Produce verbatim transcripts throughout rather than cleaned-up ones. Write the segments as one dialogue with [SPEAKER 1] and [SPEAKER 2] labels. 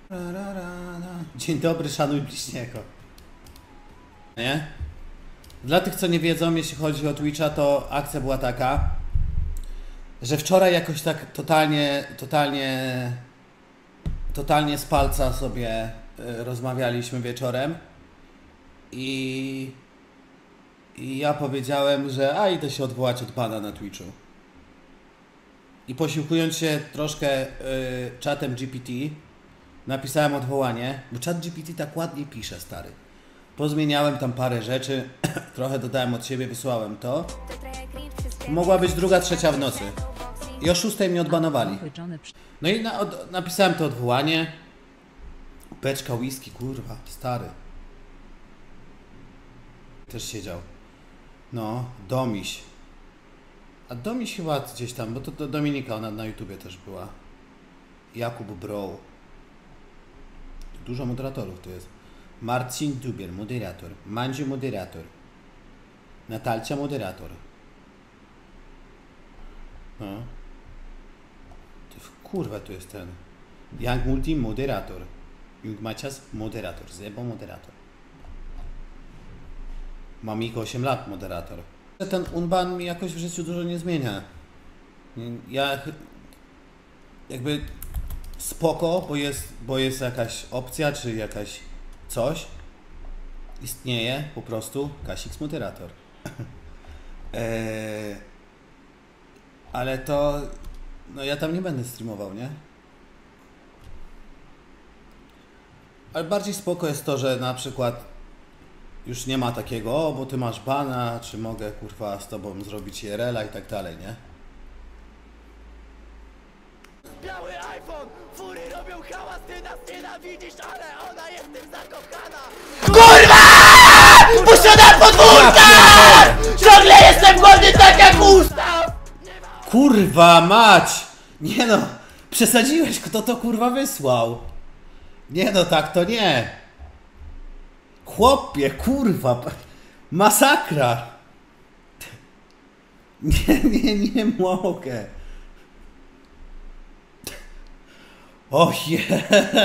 [SPEAKER 1] Dzień dobry, szanuj bliźniego. Nie? Dla tych, co nie wiedzą, jeśli chodzi o Twitcha, to akcja była taka, że wczoraj jakoś tak totalnie, totalnie, totalnie z palca sobie y, rozmawialiśmy wieczorem i, i ja powiedziałem, że a idę się odwołać od bana na Twitchu. I posiłkując się troszkę y, czatem G P T, napisałem odwołanie, bo czat G P T tak ładnie pisze, stary. Pozmieniałem tam parę rzeczy, trochę dodałem od siebie, wysłałem to. Mogła być druga, trzecia w nocy. I o szóstej mnie odbanowali. No i na, od, napisałem to odwołanie. Beczka whisky, kurwa, stary. Też siedział. No, Domiś. A Domiś chyba gdzieś tam, bo to, to Dominika, ona na YouTubie też była. Jakub Bro. Dużo moderatorów tu jest. Marcin Dubiel, moderator. Mandziu, moderator. Natalcia, moderator. No. Ty, kurwa, tu jest ten. Young Multi, moderator. Young Macias, moderator. Zebo, moderator. Mamiko, osiem lat, moderator. Ten unban mi jakoś w życiu dużo nie zmienia. Ja jakby spoko, bo jest, bo jest jakaś opcja, czy jakaś coś. Istnieje po prostu Kasix moderator. eee, ale to no ja tam nie będę streamował, nie? Ale bardziej spoko jest to, że na przykład już nie ma takiego, o, bo ty masz bana, czy mogę, kurwa, z tobą zrobić I R L-a i tak dalej, nie?
[SPEAKER 2] Biały iPhone, fury robią hałas, ty nas nienawidzisz, ale ona jest tym zakochana. KURWA! Puszczona podwórka! Ciągle jestem głodny tak jak ustaw!
[SPEAKER 1] Kurwa mać! Nie no, przesadziłeś, kto to kurwa wysłał? Nie no, tak to nie. Chłopie, kurwa, masakra. Nie, nie, nie mogę. O je.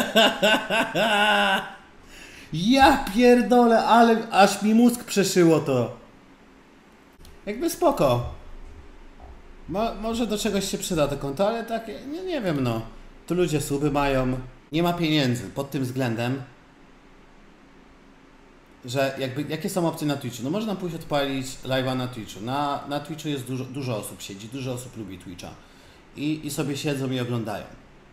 [SPEAKER 1] Ja pierdolę, ale aż mi mózg przeszyło to. Jakby spoko. Mo, może do czegoś się przyda to konto, ale tak, nie, nie wiem no. Tu ludzie suby mają. Nie ma pieniędzy pod tym względem, że jakby, jakie są opcje na Twitchu? No można pójść odpalić live'a na Twitchu. Na, na Twitchu jest dużo, dużo osób siedzi, dużo osób lubi Twitcha. I, I sobie siedzą i oglądają.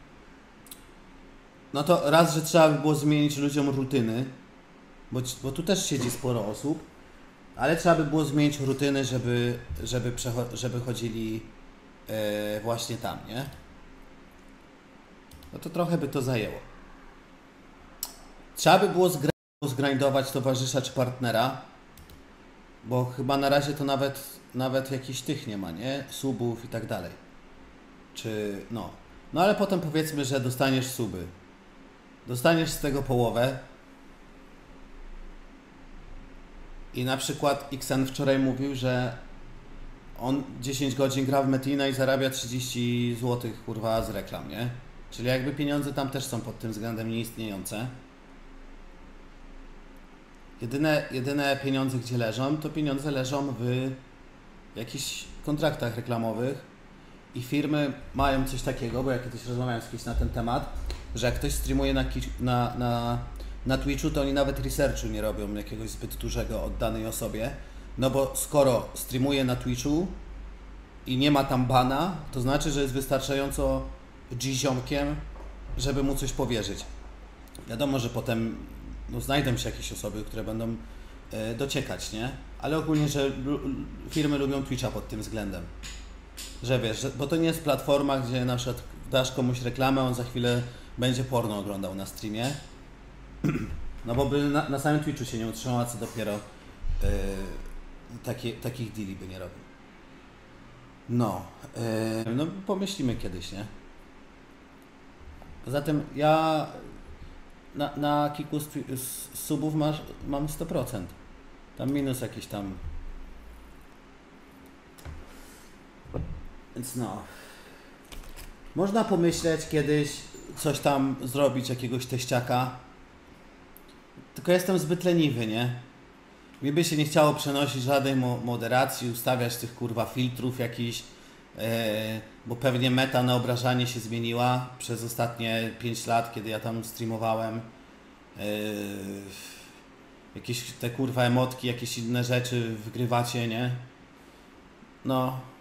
[SPEAKER 1] No to raz, że trzeba by było zmienić ludziom rutyny, bo, bo tu też siedzi sporo osób, ale trzeba by było zmienić rutyny, żeby, żeby, żeby chodzili e, właśnie tam, nie? No to trochę by to zajęło. Trzeba by było zgra zgrindować towarzysza czy partnera, bo chyba na razie to nawet, nawet jakichś tych nie ma, nie? Subów i tak dalej. Czy no. No ale potem powiedzmy, że dostaniesz suby. Dostaniesz z tego połowę. I na przykład X N wczoraj mówił, że on dziesięć godzin gra w Metina i zarabia trzydzieści złotych kurwa z reklam, nie? Czyli jakby pieniądze tam też są pod tym względem nieistniejące. Jedyne, jedyne pieniądze, gdzie leżą, to pieniądze leżą w jakichś kontraktach reklamowych i firmy mają coś takiego, bo ja kiedyś rozmawiałem z kimś na ten temat, że jak ktoś streamuje na, na, na, na Twitchu, to oni nawet researchu nie robią jakiegoś zbyt dużego od danej osobie, no bo skoro streamuje na Twitchu i nie ma tam bana, to znaczy, że jest wystarczająco G-ziomkiem, żeby mu coś powierzyć. Wiadomo, że potem no, znajdą się jakieś osoby, które będą e, dociekać, nie? Ale ogólnie, że firmy lubią Twitcha pod tym względem. Że wiesz, że, bo to nie jest platforma, gdzie na przykład dasz komuś reklamę, on za chwilę będzie porno oglądał na streamie. No bo by na, na samym Twitchu się nie utrzymała, co dopiero e, takie, takich deali by nie robił. No, e, no pomyślimy kiedyś, nie? Poza tym ja na, na Kiku z, z subów masz, mam sto procent. Tam minus jakiś tam. Więc no. Można pomyśleć kiedyś, coś tam zrobić, jakiegoś teściaka. Tylko jestem zbyt leniwy, nie? Mi by się nie chciało przenosić żadnej mo moderacji, ustawiać tych kurwa filtrów jakichś, yy, bo pewnie meta na obrażanie się zmieniła przez ostatnie pięć lat, kiedy ja tam streamowałem. Yy, jakieś te kurwa emotki, jakieś inne rzeczy wygrywacie, nie? No.